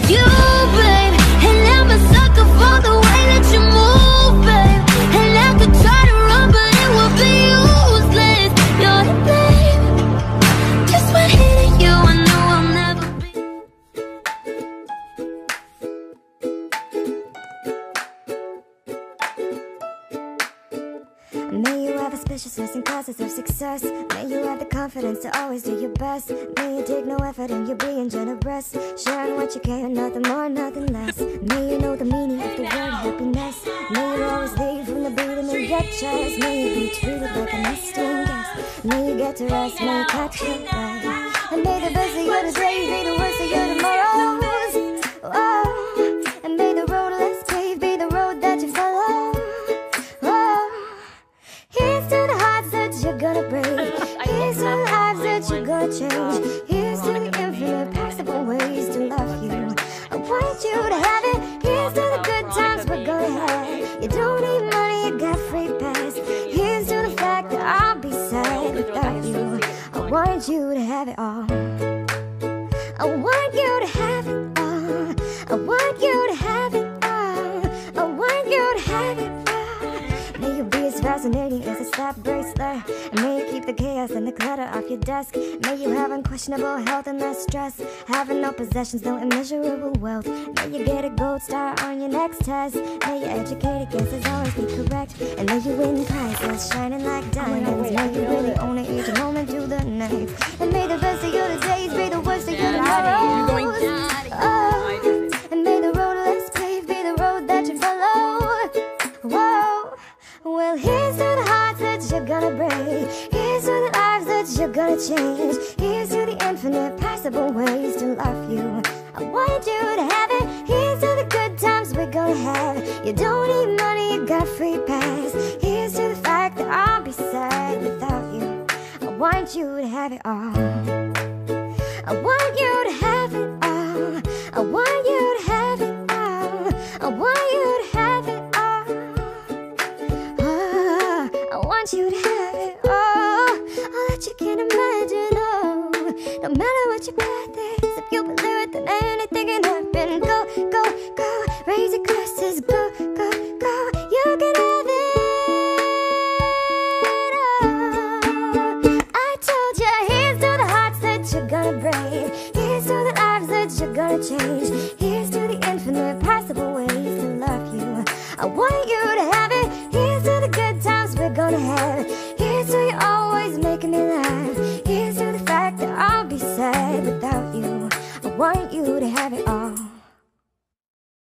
you, babe. And I'm a sucker for the way that you move, babe. And I could try to run, but it would be useless. You're the babe. Just when hitting you, I know I'll never be. May you have auspiciousness and causes of success. May you have the confidence to always do your best. May you take no effort and you're being generous, sharing what you care, nothing more, nothing less. May you know the meaning of the word happiness. May you always lead from the beating of your chest. May you be treated like a nesting guest. May you get to rest, may you catch your breath. And may the best of your today be the worst of your tomorrows. Oh, and may the road less paved be the road that you follow. Here's to the hearts that you're gonna break. Here's to the lives that you're gonna change. Here's to the infinite possible ways to love you. I want you to have it. Here's to the good times we're gonna have. You don't need money, you got free pass. Here's to the fact that I'll be sad without you. I want you to have it all. I want you to have it all. I want you to have it all. I want you to have it all. May you be as fascinating as a slap bracelet. And may you keep the chaos and the clutter off your desk. May you have unquestionable health and less stress. Having no possessions, no immeasurable wealth. May you get a gold star on your next test. May your educated guesses always be correct. And may you win prizes shining like diamonds. May you really own it each moment to the next. And may the best of your days be the worst of your tomorrows. Oh, and may the road less paved be the road that you follow. Whoa. Well, here's to the hearts that you're gonna break. Here's to the lives that you're gonna change. Here's to the infinite possible ways to love you. I want you to have it. Here's to the good times we're gonna have. You don't need money, you got free pass. Here's to the fact that I'll be sad without you. I want you to have it all. I want you to have it all. I want you to have it all. I want you to have it all. I want you to have it all. All that you can imagine, oh. No matter what your path is, if you believe it, then anything can happen. Go, go, go, raise your glasses. Go, go, go, you can have it all. I told you, here's to the hearts that you're gonna break. Here's to the lives that you're gonna change. Here's to the infinite possible ways to love you. I want you to have it. Here's to the good times we're gonna have. Here's to you always making me laugh. Here's to the fact that I'll be sad without you. I want you to have it